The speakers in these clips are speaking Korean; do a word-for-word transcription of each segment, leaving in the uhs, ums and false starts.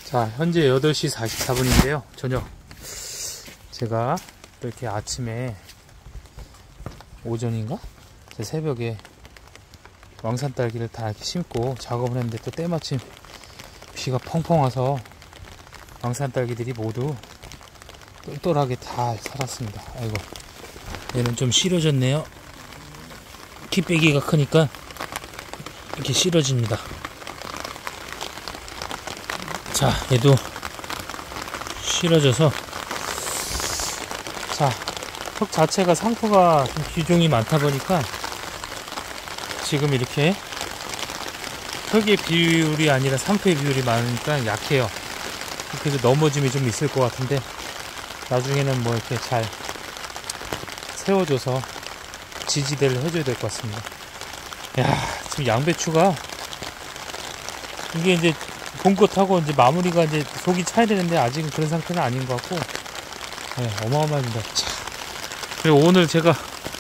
자, 현재 여덟 시 사십사 분인데요. 저녁. 제가 또 이렇게 아침에 오전인가? 새벽에 왕산 딸기를 다 이렇게 심고 작업을 했는데 또 때마침 비가 펑펑 와서 왕산 딸기들이 모두 똘똘하게 다 살았습니다. 아이고, 얘는 좀 실어졌네요. 키빼기가 크니까 이렇게 실어집니다. 자, 얘도 실어져서, 자, 흙 자체가 상토가 좀 비중이 많다 보니까 지금 이렇게 흙의 비율이 아니라 상토의 비율이 많으니까 약해요. 그래서 넘어짐이 좀 있을 것 같은데 나중에는 뭐 이렇게 잘 세워줘서 지지대를 해줘야 될 것 같습니다. 야, 지금 양배추가 이게 이제 봄꽃하고 이제 마무리가 이제 속이 차야 되는데 아직은 그런 상태는 아닌 것 같고, 네, 어마어마합니다. 참. 그리고 오늘 제가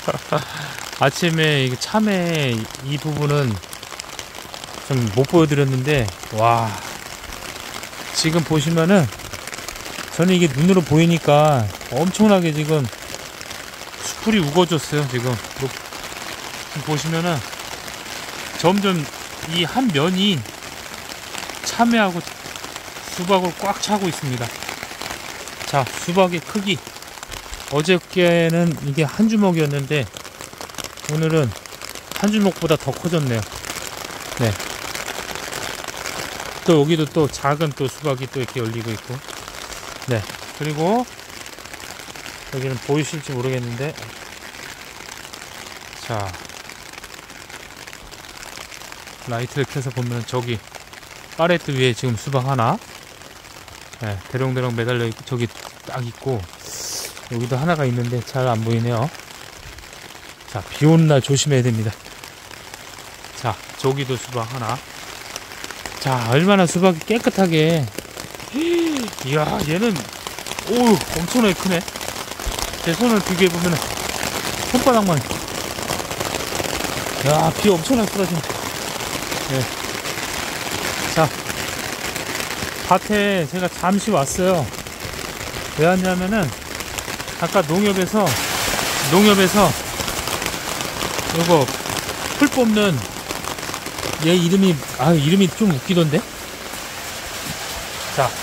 아침에 참외 이 부분은 좀 못 보여드렸는데, 와, 지금 보시면은 저는 이게 눈으로 보이니까 엄청나게 지금 수풀이 우거졌어요. 지금 보시면은 점점 이 한 면이 참외하고 수박을 꽉 차고 있습니다. 자, 수박의 크기, 어저께는 이게 한 주먹이었는데 오늘은 한 주먹보다 더 커졌네요. 네. 또 여기도 또 작은 또 수박이 또 이렇게 열리고 있고, 네. 그리고 여기는 보이실지 모르겠는데, 자, 라이트를 켜서 보면 저기 파레트 위에 지금 수박 하나, 네, 대롱대롱 매달려 있고, 저기 딱 있고, 여기도 하나가 있는데 잘 안 보이네요. 자, 비 오는 날 조심해야 됩니다. 자, 저기도 수박 하나. 자, 얼마나 수박이 깨끗하게. 이야, 얘는 오우 엄청나게 크네. 제 손을 비교해보면 손바닥만. 야, 비 엄청나게 쏟아진다. 네. 자, 밭에 제가 잠시 왔어요. 왜 왔냐면은 아까 농협에서 농협에서 요거 풀 뽑는 얘 이름이, 아, 이름이 좀 웃기던데? 자,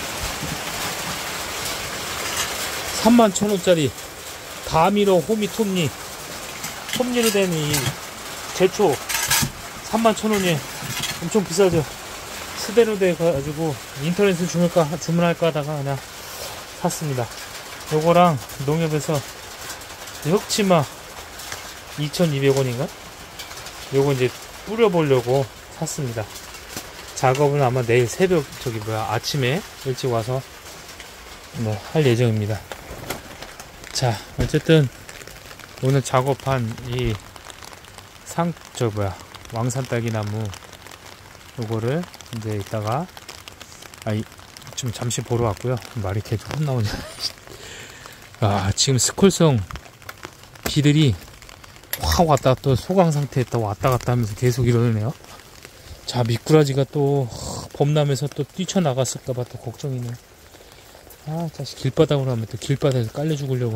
삼만 천 원짜리 다미로 호미 톱니, 톱니로 된 이 제초 삼만 천 원에 엄청 비싸죠. 스대로 돼가지고 인터넷에 주문할까, 주문할까 하다가 그냥 샀습니다. 요거랑 농협에서 흑치마 이천이백 원인가? 요거 이제 뿌려보려고 샀습니다. 작업은 아마 내일 새벽, 저기 뭐야, 아침에 일찍 와서 뭐 할 예정입니다. 자, 어쨌든 오늘 작업한 이 상, 저 뭐야, 왕산 딸기 나무 요거를 이제 이따가, 아이, 좀 잠시 보러 왔고요. 말이 계속 헛나오냐. 아, 지금 스콜성 비들이 확 왔다 또 소강 상태에 또 왔다 갔다 하면서 계속 이러네요. 자, 미꾸라지가 또 범람해서 또 뛰쳐나갔을까봐 또 걱정이네. 아, 다시 길바닥으로 하면 또 길바닥에서 깔려 죽으려고.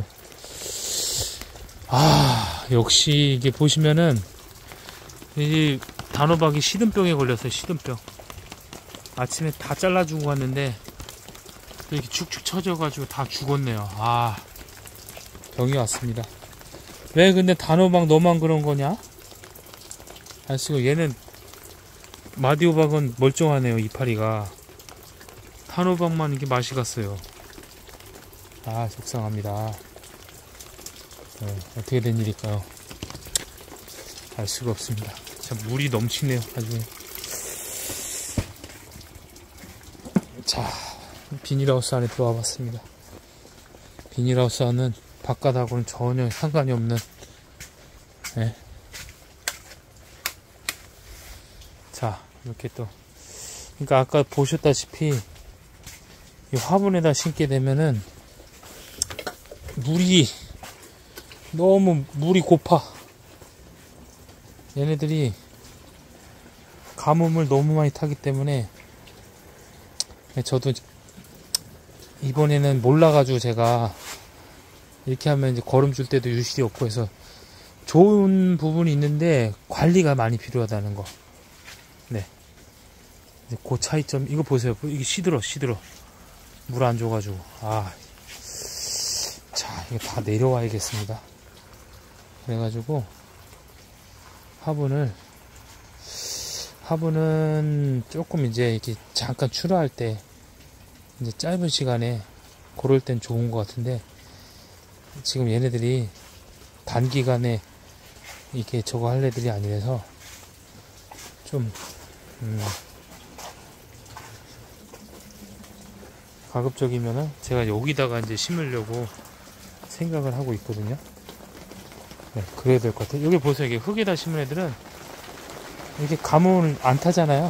아, 역시 이게 보시면은 이 단호박이 시든병에 걸렸어요. 시든병. 아침에 다 잘라주고 갔는데 이렇게 축축 처져가지고 다 죽었네요. 아, 병이 왔습니다. 왜 근데 단호박 너만 그런 거냐? 아시고, 얘는 마디호박은 멀쩡하네요. 이파리가. 단호박만 이게 맛이 갔어요. 아, 속상합니다. 네, 어떻게 된 일일까요? 알 수가 없습니다. 참 물이 넘치네요. 아주. 자, 비닐하우스 안에 들어와 봤습니다. 비닐하우스 안은 바깥하고는 전혀 상관이 없는, 네. 자, 이렇게 또, 그러니까 아까 보셨다시피 이 화분에다 심게 되면은 물이 너무 물이 고파. 얘네들이 가뭄을 너무 많이 타기 때문에 저도 이번에는 몰라가지고 제가 이렇게 하면 이제 거름 줄 때도 유실이 없고 해서 좋은 부분이 있는데 관리가 많이 필요하다는 거. 네. 그 차이점, 이거 보세요. 이게 시들어, 시들어. 물 안 줘가지고. 아. 자, 이거 다 내려와야겠습니다. 그래가지고, 화분을, 화분은 조금 이제 이렇게 잠깐 출하할 때, 이제 짧은 시간에 고를 땐 좋은 것 같은데, 지금 얘네들이 단기간에 이렇게 저거 할 애들이 아니라서, 좀, 음, 가급적이면은 제가 여기다가 이제 심으려고 생각을 하고 있거든요. 네, 그래야 될 것 같아요. 여기 보세요. 이게 흙에다 심은 애들은 이렇게 가뭄을 안 타잖아요.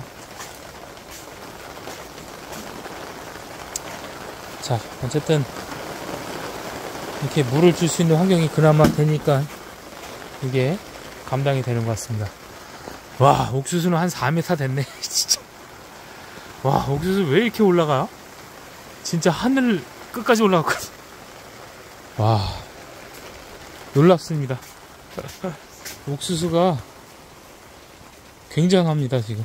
자, 어쨌든 이렇게 물을 줄 수 있는 환경이 그나마 되니까 이게 감당이 되는 것 같습니다. 와, 옥수수는 한 사 미터 됐네. 진짜. 와, 옥수수 왜 이렇게 올라가요? 진짜 하늘 끝까지 올라갔거든. 와, 놀랍습니다. 옥수수가 굉장합니다, 지금.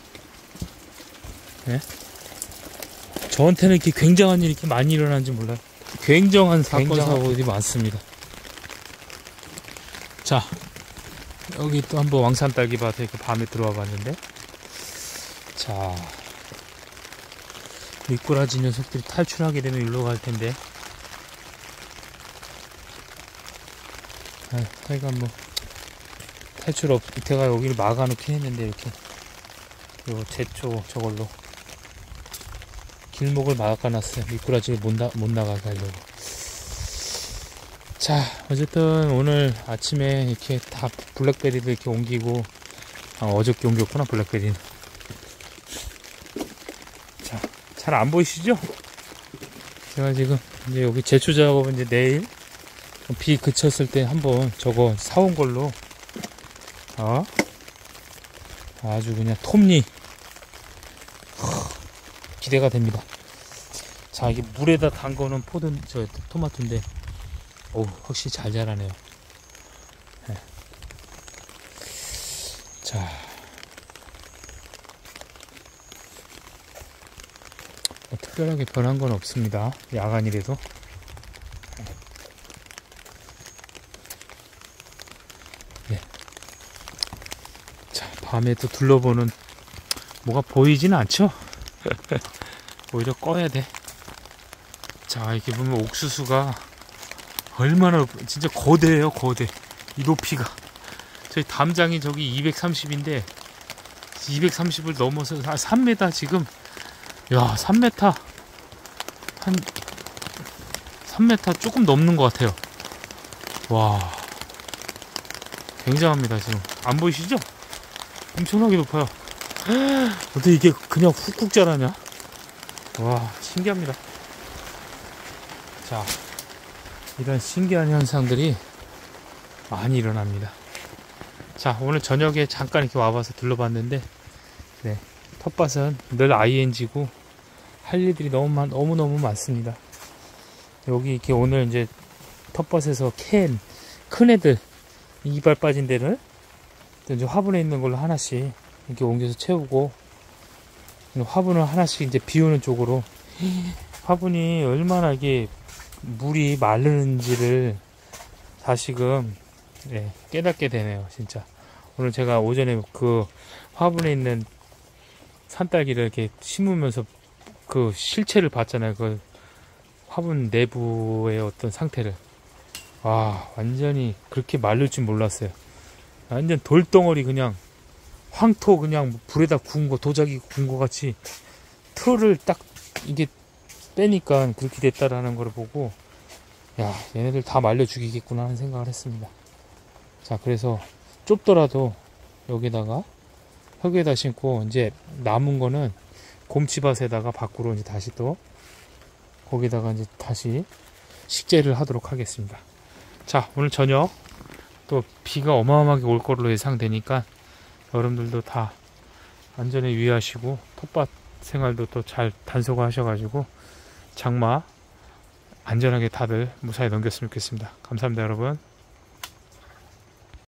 네? 저한테는 이렇게 굉장한 일이 이렇게 많이 일어나는지 몰라요. 굉장한 사건, 사고들이 많습니다. 자, 여기 또 한번 왕산딸기밭에 이렇게 밤에 들어와 봤는데, 자, 미꾸라지 녀석들이 탈출하게 되면 일로 갈 텐데, 아, 하여간 뭐 탈출 없, 밑에가 여기를 막아놓긴 했는데 이렇게 요 제초 저걸로 길목을 막아놨어요. 미꾸라지를 못, 나, 못 나가게 하려고. 자, 어쨌든 오늘 아침에 이렇게 다 블랙베리를 이렇게 옮기고, 아, 어저께 옮겼구나 블랙베리는. 자, 잘 안 보이시죠? 제가 지금 이제 여기 제초 작업은 이제 내일 비 그쳤을 때 한번 저거 사온 걸로, 어? 아주 그냥 톱니 기대가 됩니다. 자, 이게 물에다 담궈놓은 포든 저 토마토인데, 오, 확실히 잘 자라네요. 네. 자, 뭐 특별하게 변한 건 없습니다. 야간이라도. 네. 자, 밤에 또 둘러보는 뭐가 보이지는 않죠? 오히려 꺼야 돼. 자, 이렇게 보면 옥수수가 얼마나 진짜 거대해요. 거대. 이 높이가 저희 담장이 저기 이백삼십인데 이백삼십을 넘어서 한 삼 미터 지금. 야, 삼 미터 한 삼 미터 조금 넘는 것 같아요. 와, 굉장합니다. 지금 안 보이시죠? 엄청나게 높아요. 어떻게 이게 그냥 훅훅 자라냐? 와, 신기합니다. 자, 이런 신기한 현상들이 많이 일어납니다. 자, 오늘 저녁에 잠깐 이렇게 와봐서 둘러봤는데, 네, 텃밭은 늘 아이엔지고 할 일들이 너무 많, 너무너무 많습니다. 여기 이렇게 오늘 이제 텃밭에서 캔, 큰 애들, 이발 빠진 데를 이제 화분에 있는 걸로 하나씩 이렇게 옮겨서 채우고, 화분을 하나씩 이제 비우는 쪽으로, 화분이 얼마나 이게 물이 마르는지를 다시금, 네, 깨닫게 되네요. 진짜 오늘 제가 오전에 그 화분에 있는 산딸기를 이렇게 심으면서 그 실체를 봤잖아요. 그 화분 내부의 어떤 상태를. 와, 완전히 그렇게 마를 줄 몰랐어요. 완전 돌덩어리, 그냥 황토 그냥 불에다 구운 거, 도자기 구운 거 같이 틀을 딱 이게 빼니까 그렇게 됐다라는 걸 보고, 야, 얘네들 다 말려 죽이겠구나 하는 생각을 했습니다. 자, 그래서 좁더라도 여기다가 흙에다 심고, 이제 남은 거는 곰치밭에다가 밖으로 이제 다시 또 거기다가 이제 다시 식재를 하도록 하겠습니다. 자, 오늘 저녁 또 비가 어마어마하게 올 걸로 예상되니까 여러분들도 다 안전에 유의하시고 텃밭 생활도 또 잘 단속하셔가지고 장마 안전하게 다들 무사히 넘겼으면 좋겠습니다. 감사합니다, 여러분.